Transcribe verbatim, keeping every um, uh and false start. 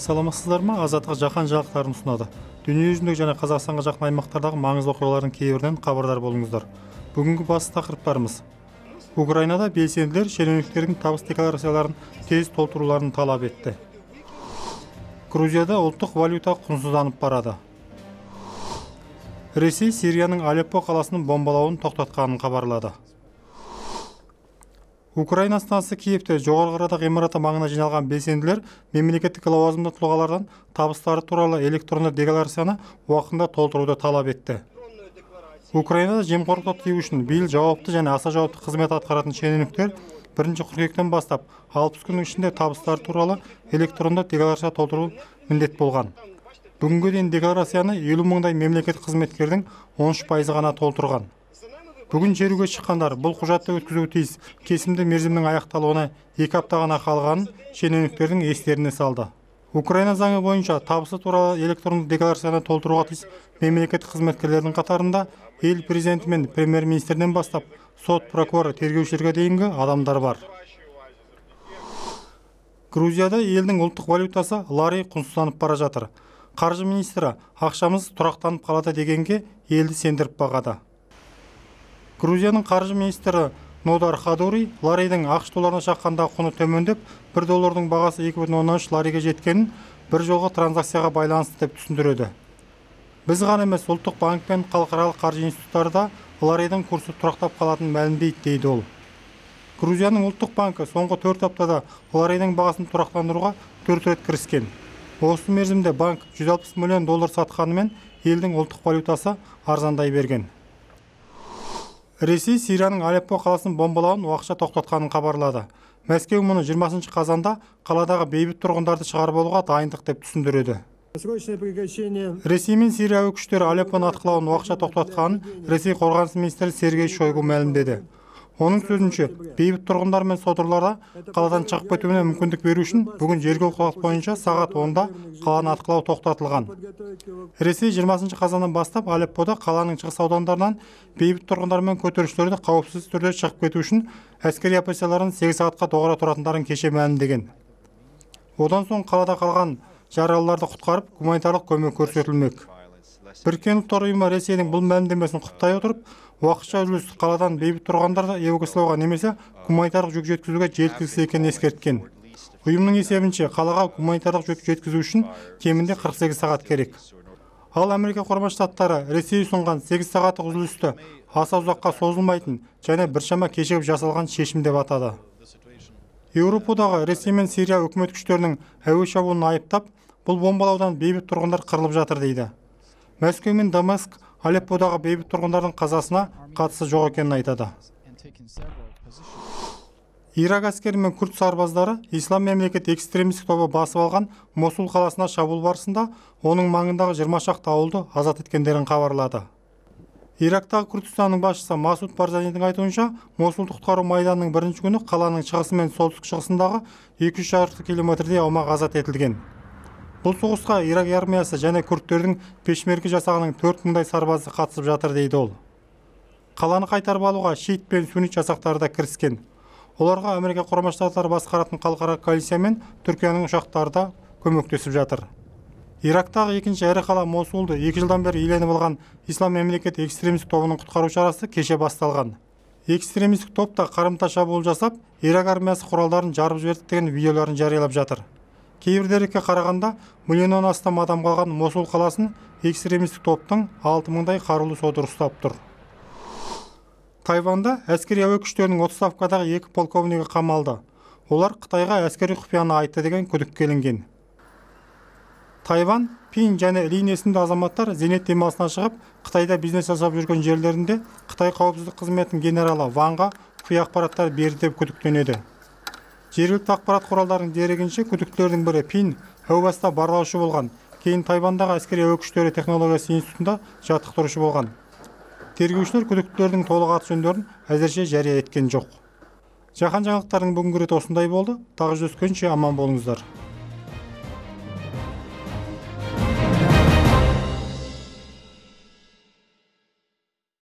Саламатсыздар ма? Азаттық жаһан жаңалықтарын ұсынады. Дүние жүзіндегі және Қазақстанға жақын аймақтардағы маңызды оқиғалардың кейбірінен хабардар болыңыздар. Бүгінгі басты тақырыптарымыз: Украинада белсенділер шенеуніктердің табыс декларацияларын тез толтыруларын талап етті. Грузияда ұлттық валюта құнсызданып барады. Ресей Сирияның Алеппо қаласының бомбалауын тоқтатқанын хабарлады. Украина астанасы Киевте жоғарғы ғимараты маңына жиналған белсенділер мемлекеттік лауазымды тұлғалардан табыстары туралы электронды декларацияны уақытында толтыруды талап етті. Украинада жемқорлыққа тыю үшін биыл жауапты және аса жауапты қызмет атқаратын шенеуніктер бірінші қыркүйектен бастап алпыс күннің ішінде табыстары туралы электронды декларация толтыру міндет болған. Бүгінге дейін декларацияны елу мыңдай мемлекеттік қызметкердің он үш пайызы ғана толтырған. Бүгін шеруге шыққандар бұл құжатты өткізуі тиіс, кесімді мерзімнің аяқталуына екі апта ғана қалғанын шенеуніктердің естеріне салды. Украина заңы бойынша табысы туралы электронды декларацияны толтыруға тиіс мемлекеттік қызметкерлердің қатарында ел президенті мен премьер-министрден бастап сот, прокурор, тергеушілерге дейінгі адамдар бар. Грузияда елдің ұлттық валютасы лари құнсызданып бара жатыр. Қаржы министрі ақшамыз тұрақтанып қалады дегенге елді сендіріп бағады. Грузияның қаржы министрі Нодар Хадури ларидың ақш долларына шаққандағы құны төмендеп, бір доллардың бағасы екі бүтін оннан үш лариге жеткенін бір жолғы транзакцияға байланысты деп түсіндіреді. Біз ғана емес, ұлттық банк пен халықаралық қаржы институттары да ларидың курсы тұрақтап қалатынын мәлімдейді, дейді ол. Грузияның ұлттық банкі соңғы төрт аптада ларидың бағасын тұрақтандыруға төрт рет кіріскен. Осы мерзімде банк жүз алпыс миллион доллар сатқанымен елдің ұлттық валютасы арзандай берген. Ресей Сирияның Алеппо қаласын бомбалауын уақытша тоқтатқанын хабарлады. Мәскеу мұны жиырмасыншы қазанда қаладағы бейбіт тұрғындарды шығарып алуға дайындық деп түсіндіреді. Ресей мен Сирия әуе күштері Алеппоны атқылауын уақытша тоқтатқанын Ресей қорғаныс министрі Сергей Шойгу мәлімдеді. Оның сөзінше, бейбіт тұрғындар мен содырларға қаладан шығып кетуіне мүмкіндік беру үшін бүгін жергілікті уақыт бойынша сағат онда қаланы атқылау тоқтатылған. Ресей жиырмасыншы қазаннан бастап Алеппода қаланың шығыс аудандарынан бейбіт тұрғындар мен көтерілісшілерді қауіпсіз түрде шығып кету үшін әскери операцияларын сегіз сағатқа доғара тұратындарын кеше мәлімдеген. Одан соң қалада қалған жаралыларды құтқарып, гуманитарлық көмек көрсетілмек. Біріккен ұлттар ұйымы Ресейдің бұл мәлімдемесін құптай отырып, уақытша үзіліс қаладан бейбіт тұрғандарды эвакуациялауға немесе гуманитарлық жүк жеткізуге жеткіліксіз екенін ескерткен. Ұйымның есебінше қалаға гуманитарлық жүк жеткізу үшін кемінде қырық сегіз сағат керек. Ал Америка Құрама Штаттары Ресей ұсынған сегіз сағаттық үзілісті аса ұзаққа созылмайтын және біршама кешігіп жасалған шешім деп атады. Еуропадағы Ресей мен Сирия үкімет күштерінің әуе шабуылын айыптап, бұл бомбалаудан бейбіт тұрғындар қырылып жатыр дейді. Мәскеу мен Дамаск Алепподағы бейбіт тұрғындардың қазасына қатысы жоқ екенін айтады. Ирак әскері мен күрд сарбаздары ислам мемлекет экстремистік тобы басып алған Мосул қаласына шабуыл барысында оның маңындағы жиырма шақты ауылды азат еткендерін хабарлады. Ирактағы Күрдістанның басшысы Масуд Барзанидің айтуынша, Мосулды құтқару майданының бірінші күні қаланың шығысы мен солтүстік шығысындағы екі жүз шаршы километрдей аумақ азат етілген. Бұл соғысқа Ирак армиясы және күрдтердің пешмерге жасағының төрт мыңдай сарбазы қатысып жатыр, дейді ол. Қаланы қайтарып алуға шиит пен суннит жасақтары да кіріскен. Оларға Америка Құрама Штаттары басқаратын халықаралық коалиция мен Түркияның ұшақтары да көмектесіп жатыр. Ирактағы екінші ірі қала Мосулды екі жылдан бері иеленіп алған ислам мемлекет экстремистік тобының құтқару шарасы кеше басталған. Экстремистік топ та қарымта шабуыл жасап, Ирак армиясы құралдарын жарып жіберді деген видеоларын жариялап жатыр. Кейбір дерекке қарағанда, миллионнан астам адам қалған Мосул қаласын экстремистік топтың алты мыңдай қарулы содыр ұстап тұр. Тайванда әскери әуе күштерінің отставкадағы екі полковнигі қамалды. Олар Қытайға әскери құпияны айтты деген күдікке ілінген. Тайван, Пин және Лин есімді азаматтар зейнет демалысына шығып, Қытайда бизнес жасап жүрген жерлерінде Қытай қауіпсіздік қызметінің генералы Ванға құпия ақпараттар берді деп күдіктенеді. Жергілікті ақпарат құралдарының дерегінше күдіктілердің бірі Пин әу баста барлаушы болған, кейін Тайвандағы әскери әуе күштері технологиясы институтында жаттықтырушы болған. Тергеушілер күдіктілердің толық аты-жөндерін әзірше жария еткен жоқ. Жаһан жаңалықтарының бүгінгі реті осындай болды. Тағы жүздескенше аман болыңыздар.